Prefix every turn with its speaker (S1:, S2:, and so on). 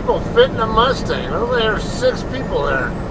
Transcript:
S1: people fit in a Mustang. Look, there's 6 people there.